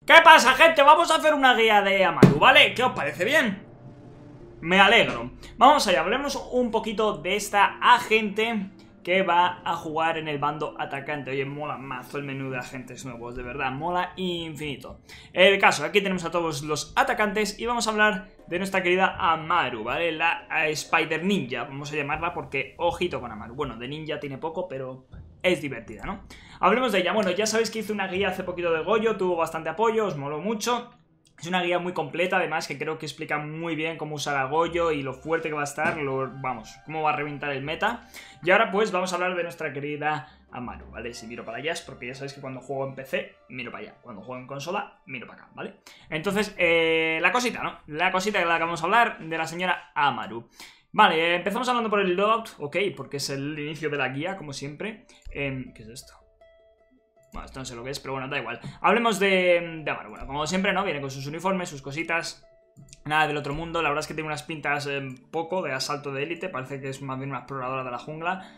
¿Qué pasa, gente? Vamos a hacer una guía de Amaru, ¿vale? ¿Qué os parece? ¿Bien? Me alegro. Vamos allá, hablemos un poquito de esta agente que va a jugar en el bando atacante. Oye, mola mazo el menú de agentes nuevos, de verdad, mola infinito. El caso, aquí tenemos a todos los atacantes y vamos a hablar de nuestra querida Amaru, ¿vale? La Spider Ninja, vamos a llamarla porque ojito con Amaru. Bueno, de ninja tiene poco, pero es divertida, ¿no? Hablemos de ella. Bueno, ya sabéis que hice una guía hace poquito de Goyo, tuvo bastante apoyo, os moló mucho. Es una guía muy completa, además, que creo que explica muy bien cómo usar a Goyo y lo fuerte que va a estar, vamos, cómo va a reventar el meta. Y ahora pues vamos a hablar de nuestra querida Amaru, ¿vale? Si miro para allá es porque ya sabéis que cuando juego en PC, miro para allá. Cuando juego en consola, miro para acá, ¿vale? Entonces, la cosita, ¿no? La cosita de la que vamos a hablar, de la señora Amaru. Vale, empezamos hablando por el loadout, ok, porque es el inicio de la guía, como siempre. ¿Qué es esto? Bueno, esto no sé lo que es, pero bueno, da igual. Hablemos de Amaru. Bueno, como siempre, ¿no? Viene con sus uniformes, sus cositas. Nada del otro mundo. La verdad es que tiene unas pintas poco de asalto de élite. Parece que es más bien una exploradora de la jungla.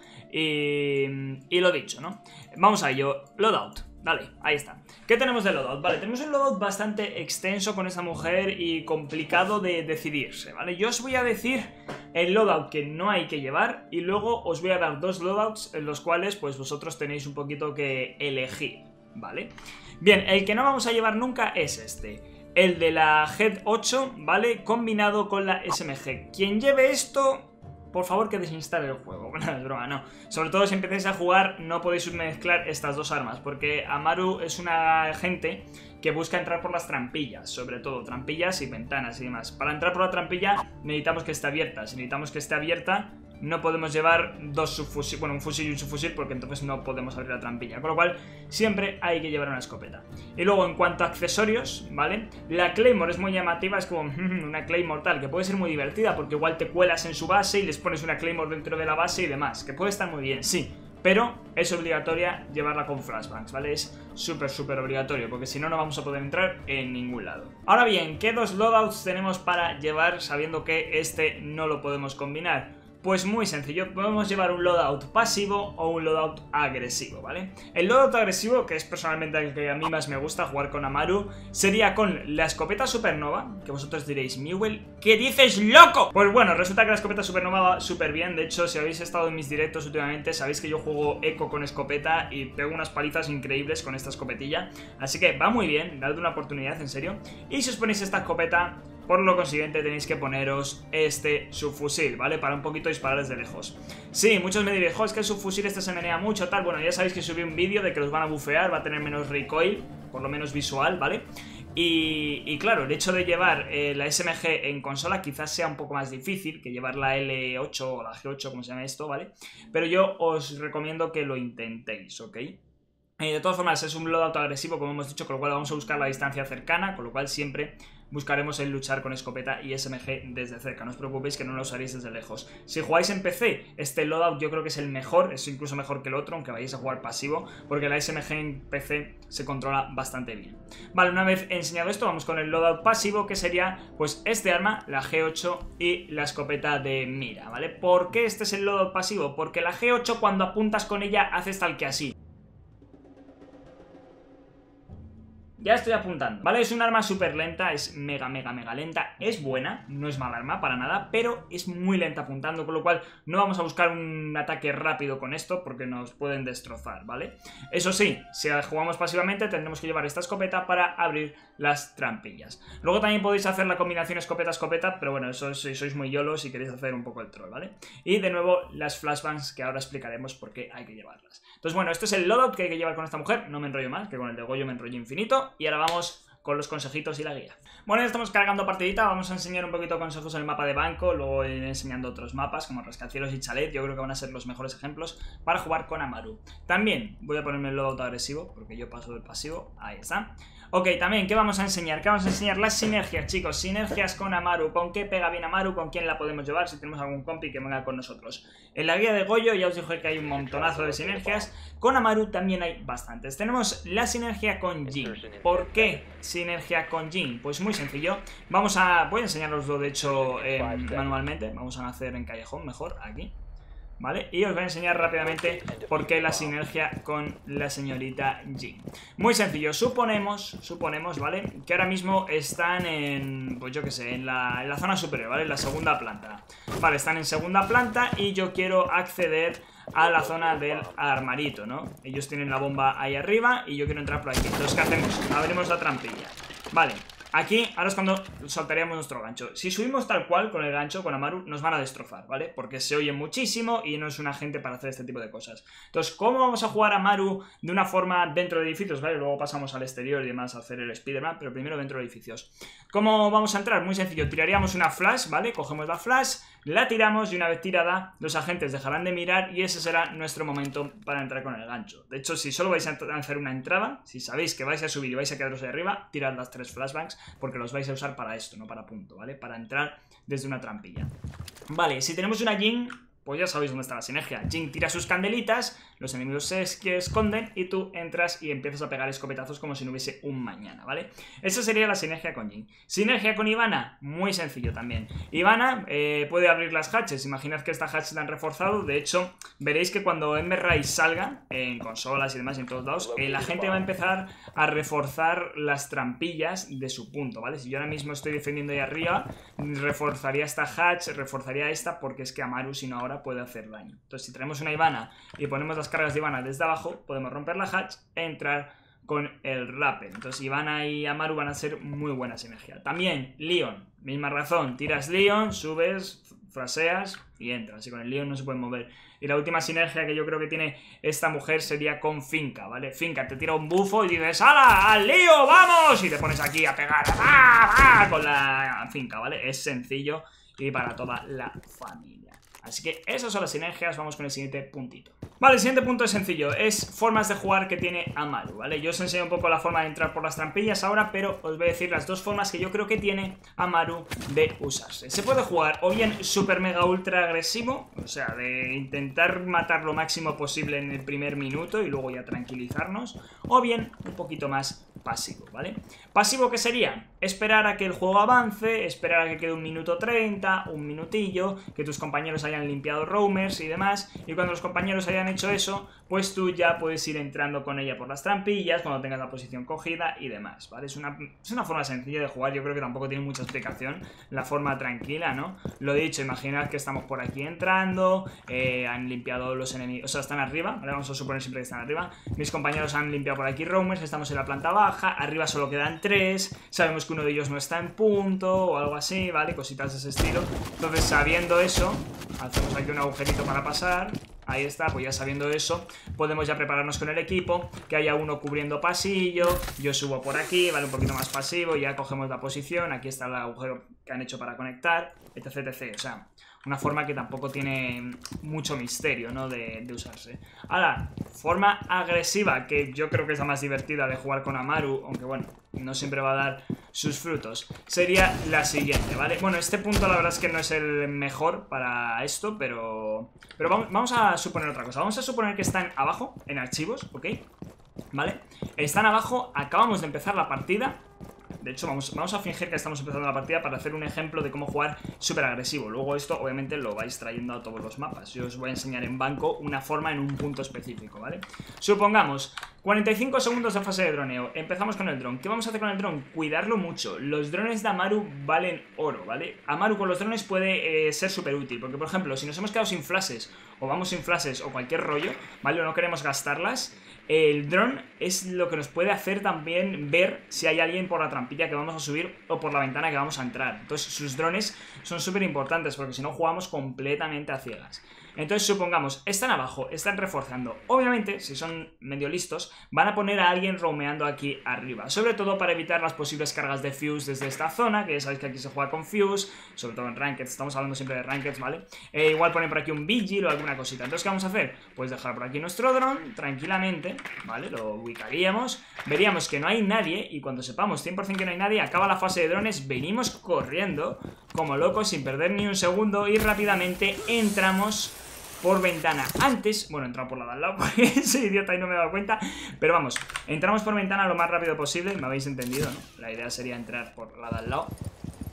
Y lo dicho, ¿no? Vamos a ello. Loadout. Dale, ahí está. ¿Qué tenemos de loadout? Vale, tenemos un loadout bastante extenso con esta mujer y complicado de decidirse, ¿vale? Yo os voy a decir el loadout que no hay que llevar y luego os voy a dar dos loadouts en los cuales pues vosotros tenéis un poquito que elegir, ¿vale? Bien, el que no vamos a llevar nunca es este, el de la Head 8, ¿vale? Combinado con la SMG. Quien lleve esto, por favor que desinstale el juego. No, es broma, no. Sobre todo si empezáis a jugar no podéis mezclar estas dos armas, porque Amaru es una agente que busca entrar por las trampillas, sobre todo trampillas y ventanas y demás. Para entrar por la trampilla necesitamos que esté abierta. Si necesitamos que esté abierta, no podemos llevar dos subfusiles, bueno, un fusil y un subfusil, porque entonces no podemos abrir la trampilla. Con lo cual, siempre hay que llevar una escopeta. Y luego, en cuanto a accesorios, ¿vale? La Claymore es muy llamativa, es como una Claymore tal, que puede ser muy divertida, porque igual te cuelas en su base y les pones una Claymore dentro de la base y demás, que puede estar muy bien, sí. Pero es obligatoria llevarla con flashbangs, ¿vale? Es súper obligatorio, porque si no, no vamos a poder entrar en ningún lado. Ahora bien, ¿qué dos loadouts tenemos para llevar sabiendo que este no lo podemos combinar? Pues muy sencillo, podemos llevar un loadout pasivo o un loadout agresivo, ¿vale? El loadout agresivo, que es personalmente el que a mí más me gusta jugar con Amaru, sería con la escopeta supernova, que vosotros diréis, Mewell, ¿qué dices, loco? Pues bueno, resulta que la escopeta supernova va súper bien. De hecho, si habéis estado en mis directos últimamente, sabéis que yo juego eco con escopeta y pego unas palizas increíbles con esta escopetilla. Así que va muy bien, dadle una oportunidad, en serio. Y si os ponéis esta escopeta, por lo consiguiente tenéis que poneros este subfusil, ¿vale? Para un poquito disparar desde lejos. Sí, muchos me diréis, jo, es que el subfusil este se menea mucho, tal. Bueno, ya sabéis que subí un vídeo de que los van a bufear, va a tener menos recoil, por lo menos visual, ¿vale? Y claro, el hecho de llevar la SMG en consola quizás sea un poco más difícil que llevar la L8 o la G8, como se llama esto, ¿vale? Pero yo os recomiendo que lo intentéis, ¿ok? De todas formas, es un loadout agresivo, como hemos dicho, con lo cual vamos a buscar la distancia cercana, con lo cual siempre buscaremos el luchar con escopeta y SMG desde cerca. No os preocupéis que no lo usaréis desde lejos. Si jugáis en PC, este loadout yo creo que es el mejor, es incluso mejor que el otro, aunque vayáis a jugar pasivo, porque la SMG en PC se controla bastante bien. Vale, una vez enseñado esto, vamos con el loadout pasivo, que sería pues este arma, la G8 y la escopeta de mira, ¿vale? ¿Por qué este es el loadout pasivo? Porque la G8 cuando apuntas con ella haces tal que así. Ya estoy apuntando, ¿vale? Es un arma súper lenta, es mega lenta, es buena, no es mala arma para nada, pero es muy lenta apuntando, con lo cual no vamos a buscar un ataque rápido con esto porque nos pueden destrozar, ¿vale? Eso sí, si jugamos pasivamente tendremos que llevar esta escopeta para abrir las trampillas. Luego también podéis hacer la combinación escopeta-escopeta, pero bueno, eso si sois muy yolos y queréis hacer un poco el troll, ¿vale? Y de nuevo las flashbangs, que ahora explicaremos por qué hay que llevarlas. Entonces bueno, este es el loadout que hay que llevar con esta mujer, no me enrollo más, que con el de Goyo me enrollo infinito. Y ahora vamos con los consejitos y la guía. Bueno, ya estamos cargando partidita, vamos a enseñar un poquito de consejos en el mapa de banco, luego iré enseñando otros mapas como rascacielos y chalet, yo creo que van a ser los mejores ejemplos para jugar con Amaru. También voy a ponerme el loadout agresivo, porque yo paso del pasivo, ahí está. Ok, también, ¿qué vamos a enseñar? ¿Qué vamos a enseñar? Las sinergias, chicos, sinergias con Amaru, con qué pega bien Amaru, con quién la podemos llevar, si tenemos algún compi que venga con nosotros. En la guía de Goyo ya os dije que hay un montonazo de sinergias, con Amaru también hay bastantes. Tenemos la sinergia con Jhin. ¿Por qué sinergia con Jhin? Pues muy sencillo, voy a enseñaroslo de hecho manualmente, vamos a hacer en callejón mejor, aquí. ¿vale? Y os voy a enseñar rápidamente por qué la sinergia con la señorita Jhin. Muy sencillo, suponemos, ¿vale? Que ahora mismo están en, pues yo que sé, en la zona superior, ¿vale? En la segunda planta. Vale, están en segunda planta y yo quiero acceder a la zona del armarito, ¿no? Ellos tienen la bomba ahí arriba y yo quiero entrar por aquí. Entonces, ¿qué hacemos? Abrimos la trampilla. Vale. Aquí, ahora es cuando soltaríamos nuestro gancho. Si subimos tal cual con el gancho, con Amaru, nos van a destrozar, ¿vale? Porque se oye muchísimo y no es una gente para hacer este tipo de cosas. Entonces, ¿cómo vamos a jugar a Amaru de una forma dentro de edificios, ¿vale? Luego pasamos al exterior y demás a hacer el Spider-Man, pero primero dentro de edificios. ¿Cómo vamos a entrar? Muy sencillo, tiraríamos una flash, ¿vale? Cogemos la flash, la tiramos y una vez tirada, los agentes dejarán de mirar y ese será nuestro momento para entrar con el gancho. De hecho, si solo vais a hacer una entrada, si sabéis que vais a subir y vais a quedaros ahí arriba, tirad las 3 flashbangs porque los vais a usar para esto, no para punto, ¿vale? Para entrar desde una trampilla. Vale, si tenemos una Jhin, pues ya sabéis dónde está la sinergia. Jhin tira sus candelitas, los enemigos se esconden y tú entras y empiezas a pegar escopetazos como si no hubiese un mañana, ¿vale? Esa sería la sinergia con Jhin. Sinergia con Ivana, muy sencillo también. Ivana puede abrir las hatches. Imaginad que esta hatch la han reforzado. De hecho, veréis que cuando Ember Rise salga en consolas y demás y en todos lados, la gente va a empezar a reforzar las trampillas de su punto, ¿vale? Si yo ahora mismo estoy defendiendo ahí arriba, reforzaría esta hatch, reforzaría esta, porque es que Amaru, si no ahora, puede hacer daño. Entonces, si tenemos una Ivana y ponemos las cargas de Ivana desde abajo, podemos romper la hatch e entrar con el rappel. Entonces Ivana y Amaru van a ser muy buena sinergia. También Leon, misma razón, tiras Leon, subes, flasheas y entras. Y con el Leon no se pueden mover. Y la última sinergia que yo creo que tiene esta mujer sería con Finca, ¿vale? Finca te tira un bufo y dices ¡hala! ¡Al lío! ¡Vamos! Y te pones aquí a pegar con la Finca, ¿vale? Es sencillo y para toda la familia. Así que esas son las sinergias, vamos con el siguiente puntito. Vale, el siguiente punto es sencillo, es formas de jugar que tiene Amaru, ¿vale? Yo os enseño un poco la forma de entrar por las trampillas ahora, pero os voy a decir las dos formas que yo creo que tiene Amaru de usarse. Se puede jugar o bien super mega ultra agresivo, o sea, de intentar matar lo máximo posible en el primer minuto y luego ya tranquilizarnos, o bien un poquito más pasivo, ¿vale? Pasivo, ¿qué sería? Esperar a que el juego avance, esperar a que quede un minuto 30, un minutillo, que tus compañeros hayan limpiado roamers y demás, y cuando los compañeros hayan hecho eso, pues tú ya puedes ir entrando con ella por las trampillas, cuando tengas la posición cogida y demás, ¿vale? Es una forma sencilla de jugar, yo creo que tampoco tiene mucha explicación, la forma tranquila, ¿no? Lo dicho, imaginad que estamos por aquí entrando, han limpiado los enemigos, o sea, están arriba, ¿vale? Vamos a suponer siempre que están arriba, mis compañeros han limpiado por aquí roamers, estamos en la planta baja, arriba solo quedan 3, sabemos que uno de ellos no está en punto o algo así, ¿vale? Cositas de ese estilo. Entonces, sabiendo eso, hacemos aquí un agujerito para pasar. Ahí está, pues ya sabiendo eso, podemos ya prepararnos con el equipo, que haya uno cubriendo pasillo, yo subo por aquí, vale, un poquito más pasivo, ya cogemos la posición, aquí está el agujero que han hecho para conectar, etc, etc, o sea, una forma que tampoco tiene mucho misterio, ¿no? De usarse. Ahora, forma agresiva, que yo creo que es la más divertida de jugar con Amaru, aunque bueno, no siempre va a dar sus frutos, sería la siguiente, ¿vale? Bueno, este punto la verdad es que no es el mejor para esto, pero vamos a suponer otra cosa. Vamos a suponer que están abajo, en archivos, ¿ok? ¿Vale? Están abajo, acabamos de empezar la partida. De hecho, vamos a fingir que estamos empezando la partida para hacer un ejemplo de cómo jugar súper agresivo. Luego esto, obviamente, lo vais trayendo a todos los mapas. Yo os voy a enseñar en banco una forma en un punto específico, ¿vale? Supongamos, 45 segundos de fase de droneo. Empezamos con el dron. ¿Qué vamos a hacer con el dron? Cuidarlo mucho. Los drones de Amaru valen oro, ¿vale? Amaru con los drones puede ser súper útil. Porque, por ejemplo, si nos hemos quedado sin flashes, o vamos sin flashes, o cualquier rollo, ¿vale? O no queremos gastarlas, el dron es lo que nos puede hacer también ver si hay alguien por la trampilla que vamos a subir o por la ventana que vamos a entrar. Entonces sus drones son súper importantes porque si no jugamos completamente a ciegas. Entonces supongamos, están abajo, están reforzando. Obviamente, si son medio listos, van a poner a alguien roameando aquí arriba. Sobre todo para evitar las posibles cargas de Fuse desde esta zona, que ya sabéis que aquí se juega con Fuse, sobre todo en Rankeds, estamos hablando siempre de Rankeds, ¿vale? Igual ponen por aquí un Vigil o alguna cosita. Entonces, ¿qué vamos a hacer? Pues dejar por aquí nuestro dron, tranquilamente, ¿vale? Lo ubicaríamos, veríamos que no hay nadie, y cuando sepamos 100% que no hay nadie, acaba la fase de drones, venimos corriendo como locos sin perder ni un segundo y rápidamente entramos por ventana. Antes, bueno, he entrado por la de al lado porque soy idiota y no me he dado cuenta, pero vamos, entramos por ventana lo más rápido posible, me habéis entendido, ¿no? La idea sería entrar por la de al lado.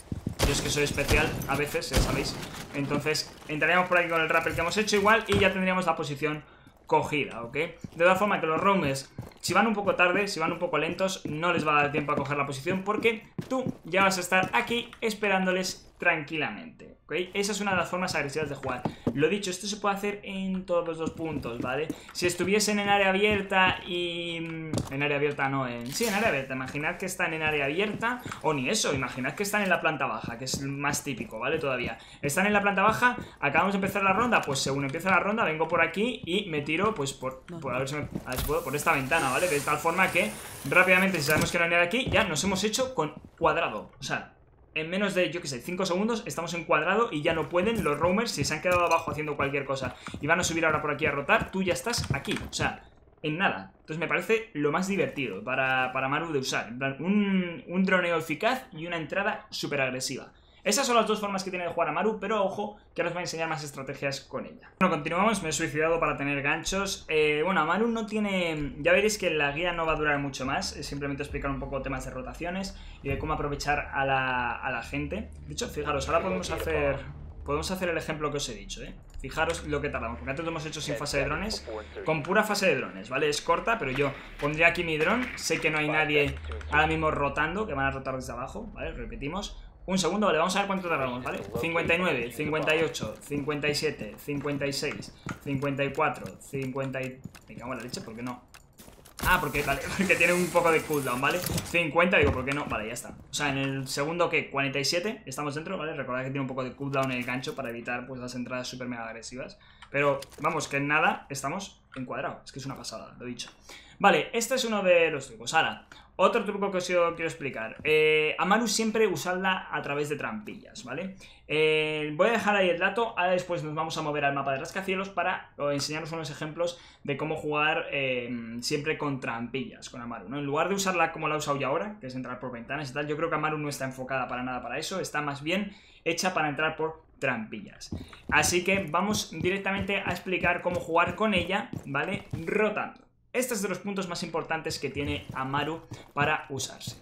Yo es que soy especial a veces, ya sabéis. Entonces entraríamos por aquí con el rappel que hemos hecho igual y ya tendríamos la posición cogida, ¿ok? De todas formas que los roamers, si van un poco tarde, si van un poco lentos, no les va a dar tiempo a coger la posición porque tú ya vas a estar aquí esperándoles tranquilamente, ¿ok? Esa es una de las formas agresivas de jugar. Lo dicho, esto se puede hacer en todos los 2 puntos, ¿vale? Si estuviesen en área abierta y... En área abierta no, sí, en área abierta. Imaginad que están en área abierta, o ni eso, imaginad que están en la planta baja, que es el más típico, ¿vale? Todavía. Están en la planta baja, acabamos de empezar la ronda, pues según empieza la ronda vengo por aquí y me tiro, pues por a ver si puedo, por esta ventana, ¿vale? De tal forma que rápidamente, si sabemos que no hay nada aquí, ya nos hemos hecho con cuadrado. O sea, en menos de, yo qué sé, 5 segundos estamos en cuadrado y ya no pueden los roamers, si se han quedado abajo haciendo cualquier cosa y van a subir ahora por aquí a rotar, tú ya estás aquí, o sea, en nada. Entonces me parece lo más divertido para Maru de usar, en plan, un droneo eficaz y una entrada súper agresiva. Esas son las 2 formas que tiene de jugar a Maru, pero ojo, que ahora os voy a enseñar más estrategias con ella. Bueno, continuamos, me he suicidado para tener ganchos. Bueno, Maru no tiene... Ya veréis que la guía no va a durar mucho más, es simplemente explicar un poco temas de rotaciones y de cómo aprovechar a la gente. De hecho, fijaros, ahora podemos hacer el ejemplo que os he dicho, ¿eh? Fijaros lo que tardamos, porque antes lo hemos hecho sin fase de drones, con pura fase de drones, ¿vale? Es corta, pero yo pondría aquí mi dron, sé que no hay nadie ahora mismo rotando, que van a rotar desde abajo, ¿vale? Repetimos. Un segundo, vale, vamos a ver cuánto tardamos, ¿vale? 59, 58, 57, 56, 54, 50... Me cago en la leche, ¿por qué no? Ah, porque, vale, porque tiene un poco de cooldown, ¿vale? 50, digo, ¿por qué no? Vale, ya está. O sea, en el segundo, ¿qué? 47, estamos dentro, ¿vale? Recordad que tiene un poco de cooldown en el gancho para evitar, pues, las entradas súper mega agresivas. Pero, vamos, que en nada estamos encuadrados. Es que es una pasada, lo he dicho. Vale, este es uno de los trucos. Ahora, otro truco que os quiero explicar. A Maru siempre usadla a través de trampillas, ¿vale? Voy a dejar ahí el dato. Ahora después nos vamos a mover al mapa de rascacielos para enseñaros unos ejemplos de cómo jugar siempre con trampillas con Amaru, ¿no? En lugar de usarla como la he usado yo ahora, que es entrar por ventanas y tal, yo creo que Amaru no está enfocada para nada para eso. Está más bien hecha para entrar por trampillas. Así que vamos directamente a explicar cómo jugar con ella, ¿vale? Rotando. Este es de los puntos más importantes que tiene Amaru para usarse.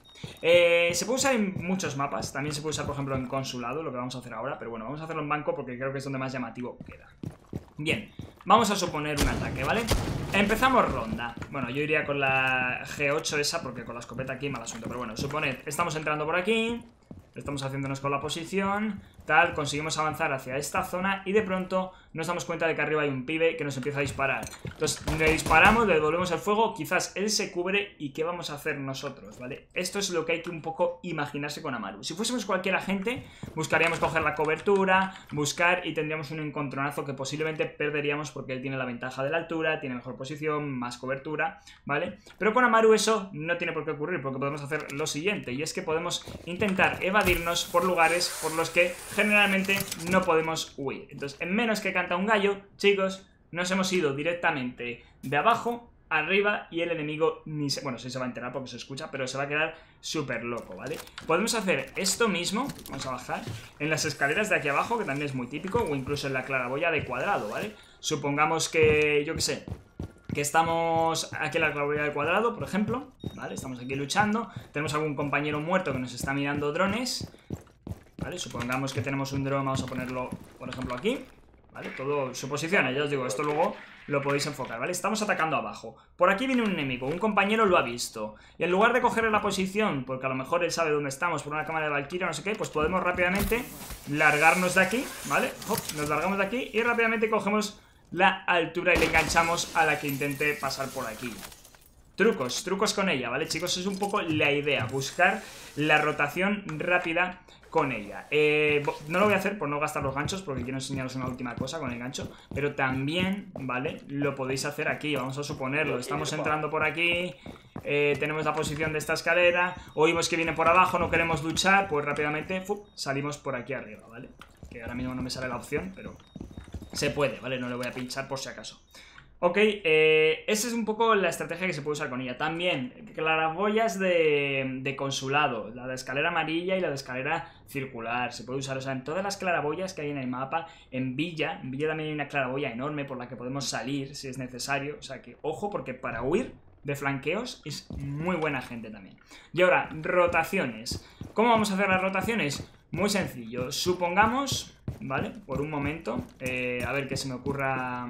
Se puede usar en muchos mapas, también se puede usar por ejemplo en consulado, lo que vamos a hacer ahora, pero bueno, vamos a hacerlo en banco porque creo que es donde más llamativo queda. Bien, vamos a suponer un ataque, ¿vale? Empezamos ronda. Bueno, yo iría con la G8 esa porque con la escopeta aquí mal asunto, pero bueno, suponed, estamos entrando por aquí, estamos haciéndonos con la posición, tal, conseguimos avanzar hacia esta zona y de pronto nos damos cuenta de que arriba hay un pibe que nos empieza a disparar. Entonces le disparamos, le devolvemos el fuego, quizás él se cubre y ¿qué vamos a hacer nosotros? ¿Vale? Esto es lo que hay que un poco imaginarse con Amaru. Si fuésemos cualquier agente, buscaríamos coger la cobertura, buscar y tendríamos un encontronazo que posiblemente perderíamos porque él tiene la ventaja de la altura, tiene mejor posición, más cobertura, ¿vale? Pero con Amaru eso no tiene por qué ocurrir porque podemos hacer lo siguiente y es que podemos intentar evadirnos por lugares por los que generalmente no podemos huir. Entonces, en menos que canta un gallo, chicos, nos hemos ido directamente de abajo arriba y el enemigo ni se... Bueno, sí se va a enterar porque se escucha, pero se va a quedar súper loco, ¿vale? Podemos hacer esto mismo, vamos a bajar, en las escaleras de aquí abajo, que también es muy típico, o incluso en la claraboya de cuadrado, ¿vale? Supongamos que, yo qué sé, que estamos aquí en la claraboya de cuadrado, por ejemplo, ¿vale? Estamos aquí luchando, tenemos algún compañero muerto que nos está mirando drones, ¿vale? Supongamos que tenemos un dron, vamos a ponerlo, por ejemplo, aquí, ¿vale? Todo suposiciones, ya os digo, esto luego lo podéis enfocar, ¿vale? Estamos atacando abajo. Por aquí viene un enemigo, un compañero lo ha visto. Y en lugar de cogerle la posición, porque a lo mejor él sabe dónde estamos por una cámara de Valkyria o no sé qué, pues podemos rápidamente largarnos de aquí, ¿vale? Hop, nos largamos de aquí y rápidamente cogemos la altura y le enganchamos a la que intente pasar por aquí. Trucos con ella, ¿vale, chicos? Es un poco la idea, buscar la rotación rápida con ella. No lo voy a hacer por no gastar los ganchos porque quiero enseñaros una última cosa con el gancho, pero también, ¿vale? Lo podéis hacer aquí, vamos a suponerlo. Estamos entrando por aquí, tenemos la posición de esta escalera, oímos que viene por abajo, no queremos luchar, pues rápidamente salimos por aquí arriba, ¿vale? Que ahora mismo no me sale la opción, pero se puede, ¿vale? No le voy a pinchar por si acaso. Ok, esa es un poco la estrategia que se puede usar con ella. También, claraboyas de consulado, la de escalera amarilla y la de escalera circular. Se puede usar, o sea, en todas las claraboyas que hay en el mapa. En Villa también hay una claraboya enorme por la que podemos salir si es necesario. O sea que, ojo, porque para huir de flanqueos es muy buena gente también. Y ahora, rotaciones. ¿Cómo vamos a hacer las rotaciones? Muy sencillo. Supongamos, ¿vale? Por un momento, a ver que se me ocurra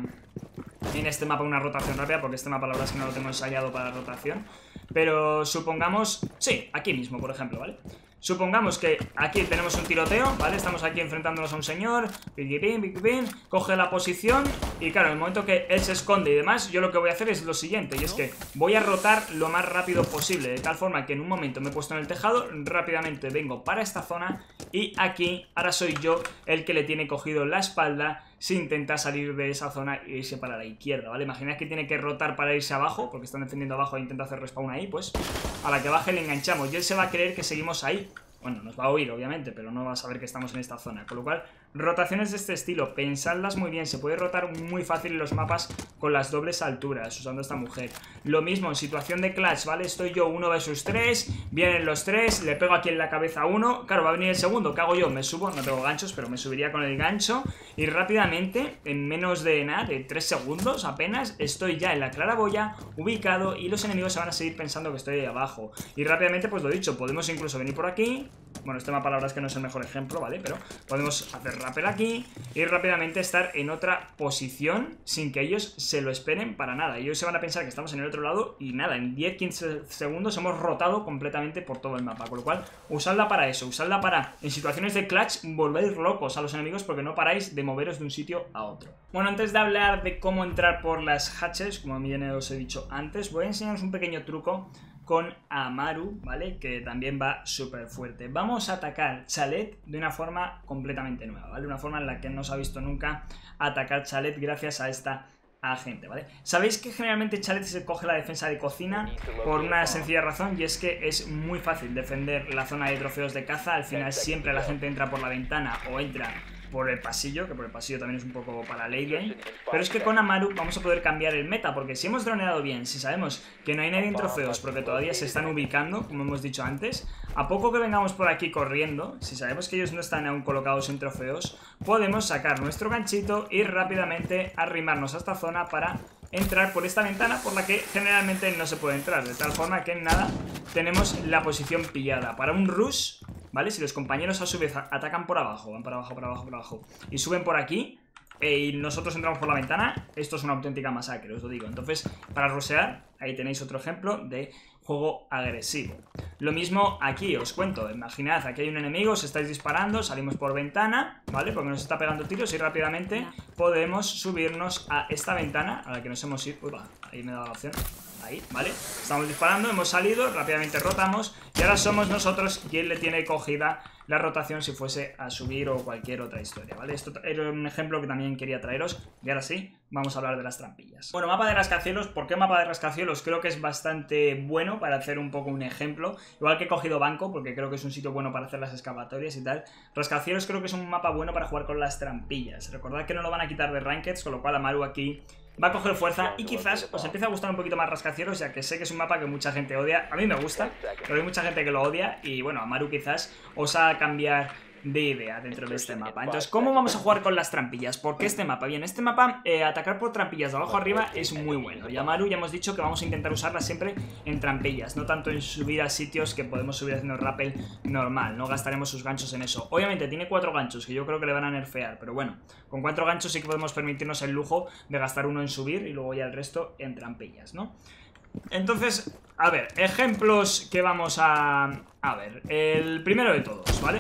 en este mapa una rotación rápida, porque este mapa la verdad es que no lo tengo ensayado para rotación. Pero supongamos, sí, aquí mismo, por ejemplo, ¿vale? Supongamos que aquí tenemos un tiroteo, ¿vale? Estamos aquí enfrentándonos a un señor, piquipín, coge la posición y claro, en el momento que él se esconde y demás, yo lo que voy a hacer es lo siguiente, y es que voy a rotar lo más rápido posible, de tal forma que en un momento me he puesto en el tejado, rápidamente vengo para esta zona y aquí ahora soy yo el que le tiene cogido la espalda si intenta salir de esa zona e irse para la izquierda, ¿vale? Imaginad que tiene que rotar para irse abajo, porque están defendiendo abajo e intenta hacer respawn ahí, pues a la que baje le enganchamos y él se va a creer que seguimos ahí. Bueno, nos va a oír, obviamente, pero no va a saber que estamos en esta zona. Con lo cual, rotaciones de este estilo, pensadlas muy bien. Se puede rotar muy fácil en los mapas con las dobles alturas, usando esta mujer. Lo mismo en situación de clutch, ¿vale? Estoy yo 1 vs 3, vienen los 3, le pego aquí en la cabeza a uno. Claro, va a venir el segundo, ¿qué hago yo? Me subo, no tengo ganchos, pero me subiría con el gancho. Y rápidamente, en menos de nada, de 3 segundos apenas, estoy ya en la claraboya, ubicado, y los enemigos se van a seguir pensando que estoy ahí abajo. Y rápidamente, pues lo dicho, podemos incluso venir por aquí. Bueno, este mapa la verdad es que no es el mejor ejemplo, ¿vale? Pero podemos hacer rappel aquí y rápidamente estar en otra posición sin que ellos se lo esperen para nada. Ellos se van a pensar que estamos en el otro lado y nada, en 10-15 segundos hemos rotado completamente por todo el mapa. Con lo cual, usadla para eso, usadla para, en situaciones de clutch, volvéis locos a los enemigos porque no paráis de moveros de un sitio a otro. Bueno, antes de hablar de cómo entrar por las hatches, como bien os he dicho antes, voy a enseñaros un pequeño truco con Amaru, ¿vale? Que también va súper fuerte. Vamos a atacar Chalet de una forma completamente nueva, ¿vale? Una forma en la que no se ha visto nunca atacar Chalet gracias a esta agente, ¿vale? Sabéis que generalmente Chalet se coge la defensa de cocina por una sencilla razón, y es que es muy fácil defender la zona de trofeos de caza. Al final siempre la gente entra por la ventana o entra por el pasillo, que por el pasillo también es un poco para late game. Pero es que con Amaru vamos a poder cambiar el meta, porque si hemos droneado bien, si sabemos que no hay nadie en trofeos porque todavía se están ubicando, como hemos dicho antes, a poco que vengamos por aquí corriendo, si sabemos que ellos no están aún colocados en trofeos, podemos sacar nuestro ganchito y rápidamente arrimarnos a esta zona para entrar por esta ventana por la que generalmente no se puede entrar, de tal forma que en nada tenemos la posición pillada. Para un rush, ¿vale? Si los compañeros a su vez atacan por abajo, van para abajo, para abajo, para abajo y suben por aquí y nosotros entramos por la ventana, esto es una auténtica masacre, os lo digo. Entonces, para rushear, ahí tenéis otro ejemplo de juego agresivo. Lo mismo aquí, os cuento, imaginad, aquí hay un enemigo, os estáis disparando, salimos por ventana, ¿vale? Porque nos está pegando tiros y rápidamente podemos subirnos a esta ventana a la que nos hemos ido. Uy, ahí me da la opción. Ahí, ¿vale? Estamos disparando, hemos salido, rápidamente rotamos y ahora somos nosotros quien le tiene cogida la rotación si fuese a subir o cualquier otra historia, ¿vale? Esto era un ejemplo que también quería traeros y ahora sí, vamos a hablar de las trampillas. Bueno, mapa de rascacielos. ¿Por qué mapa de rascacielos? Creo que es bastante bueno para hacer un poco un ejemplo. Igual que he cogido banco, porque creo que es un sitio bueno para hacer las excavatorias y tal. Rascacielos creo que es un mapa bueno para jugar con las trampillas. Recordad que no lo van a quitar de Rankeds, con lo cual Amaru aquí va a coger fuerza y quizás os empiece a gustar un poquito más rascacielos, ya que sé que es un mapa que mucha gente odia. A mí me gusta, pero hay mucha gente que lo odia y bueno, Amaru quizás os haga cambiar de idea dentro de este mapa. Entonces, ¿cómo vamos a jugar con las trampillas? ¿Por qué este mapa? Bien, este mapa, atacar por trampillas de abajo arriba es muy bueno. Y Amaru ya hemos dicho que vamos a intentar usarla siempre en trampillas, no tanto en subir a sitios que podemos subir haciendo rappel normal. No gastaremos sus ganchos en eso. Obviamente tiene 4 ganchos, que yo creo que le van a nerfear, pero bueno, con 4 ganchos sí que podemos permitirnos el lujo de gastar uno en subir y luego ya el resto en trampillas, ¿no? Entonces, a ver, ejemplos que vamos a ver. El primero de todos, ¿vale?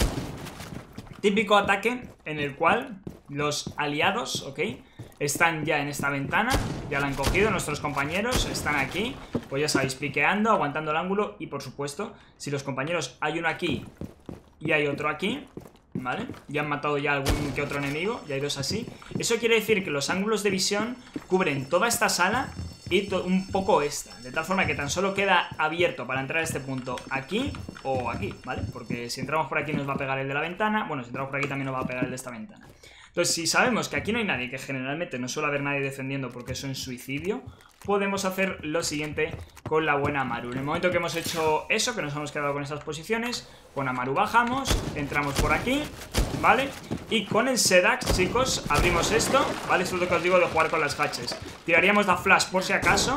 Típico ataque en el cual los aliados, ¿ok? Están ya en esta ventana, ya la han cogido, nuestros compañeros están aquí, pues ya sabéis, piqueando, aguantando el ángulo y por supuesto, si los compañeros hay uno aquí y hay otro aquí, ¿vale? Ya han matado ya algún que otro enemigo, ya hay 2 así. Eso quiere decir que los ángulos de visión cubren toda esta sala y un poco esta, de tal forma que tan solo queda abierto para entrar a este punto aquí o aquí, ¿vale? Porque si entramos por aquí nos va a pegar el de la ventana, bueno, si entramos por aquí también nos va a pegar el de esta ventana. Entonces, si sabemos que aquí no hay nadie, que generalmente no suele haber nadie defendiendo porque eso es suicidio, podemos hacer lo siguiente con la buena Amaru. En el momento que hemos hecho eso, que nos hemos quedado con estas posiciones, con Amaru bajamos, entramos por aquí, ¿vale? Y con el Sedax, chicos, abrimos esto, ¿vale? Esto es lo que os digo de jugar con las hatches. Tiraríamos la flash por si acaso,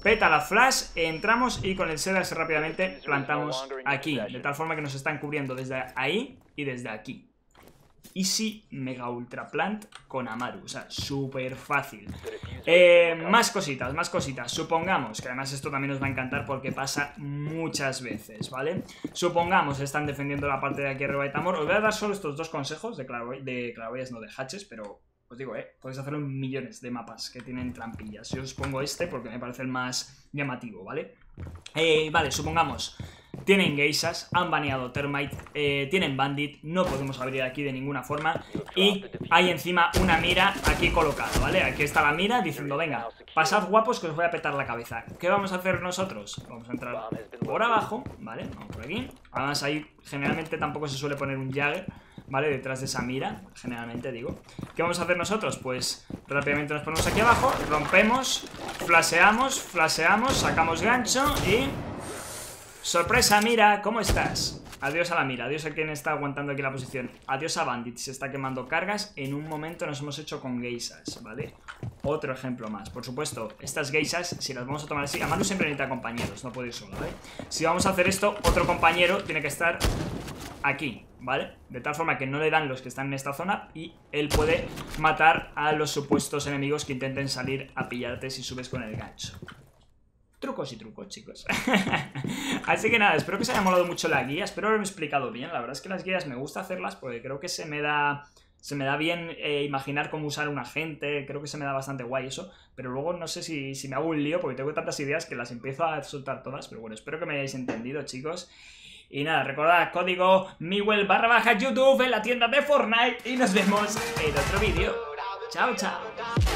Peta la flash, entramos y con el Sedax rápidamente plantamos aquí. De tal forma que nos están cubriendo desde ahí y desde aquí. Easy Mega Ultra Plant con Amaru, o sea, súper fácil. Más cositas. Supongamos, que además esto también nos va a encantar porque pasa muchas veces, ¿vale? Supongamos están defendiendo la parte de aquí arriba de Tamor. Os voy a dar solo estos dos consejos de claraboyas, no de hatches, pero os digo, podéis hacerlo en millones de mapas que tienen trampillas. Yo os pongo este porque me parece el más llamativo, ¿vale? Vale, supongamos tienen geishas, han baneado Termite, tienen bandit, no podemos abrir aquí de ninguna forma. Y hay encima una mira aquí colocada, ¿vale? Aquí está la mira diciendo, venga, pasad guapos que os voy a petar la cabeza. ¿Qué vamos a hacer nosotros? Vamos a entrar por abajo, ¿vale? Vamos por aquí. Además ahí generalmente tampoco se suele poner un Jagger, ¿vale? Detrás de esa mira, generalmente digo. ¿Qué vamos a hacer nosotros? Pues rápidamente nos ponemos aquí abajo, rompemos, flasheamos, sacamos gancho y... ¡sorpresa, mira! ¿Cómo estás? Adiós a la mira, adiós a quien está aguantando aquí la posición. Adiós a Bandit, se está quemando cargas. En un momento nos hemos hecho con geishas, ¿vale? Otro ejemplo más. Por supuesto, estas geishas, si las vamos a tomar así, Amaru siempre necesita compañeros, no puede ir solo, ¿vale? Si vamos a hacer esto, otro compañero tiene que estar aquí, ¿vale? De tal forma que no le dan los que están en esta zona y él puede matar a los supuestos enemigos que intenten salir a pillarte si subes con el gancho. Trucos y trucos, chicos. Así que nada, espero que os haya molado mucho la guía. Espero haberme explicado bien. La verdad es que las guías me gusta hacerlas porque creo que se me da bien imaginar cómo usar un agente. Creo que se me da bastante guay eso. Pero luego no sé si me hago un lío porque tengo tantas ideas que las empiezo a soltar todas. Pero bueno, espero que me hayáis entendido, chicos. Y nada, recordad, código Miwell_YouTube en la tienda de Fortnite. Y nos vemos en otro vídeo. Chao, chao.